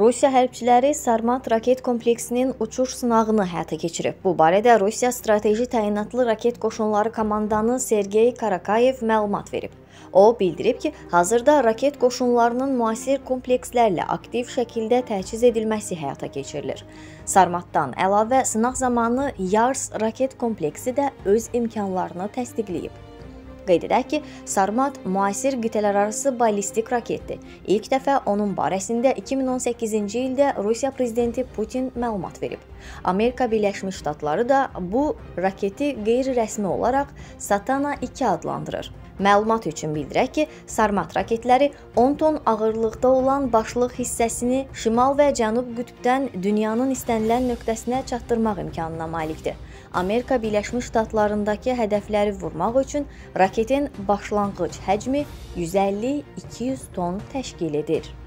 Rusiya hərbçiləri Sarmat raket kompleksinin uçuş sınağını həyata keçirib. Bu barədə Rusiya Strateji Təyinatlı Raket Qoşunları komandanı Sergey Karakayev məlumat verib. O bildirib ki, hazırda raket qoşunlarının müasir komplekslərlə aktiv şəkildə təchiz edilməsi həyata keçirilir. Sarmatdan əlavə sınaq zamanı Yars raket kompleksi də öz imkanlarını təsdiqləyib. Qeyd edək ki, Sarmat müasir qitələrarası ballistik raketdir. İlk dəfə onun barəsində 2018-ci ildə Rusiya prezidenti Putin məlumat verib. Amerika Birləşmiş Ştatları da bu raketi qeyri-rəsmi olaraq Satana 2 adlandırır. Məlumat üçün bildirək ki, Sarmat raketləri 10 ton ağırlıqda olan başlıq hissəsini şimal və cənub qütbdən dünyanın istənilən nöqtəsinə çatdırmaq imkanına malikdir. Amerika Birləşmiş Ştatlarındakı hədəfləri vurmaq üçün raketin başlanğıc həcmi 150-200 ton təşkil edir.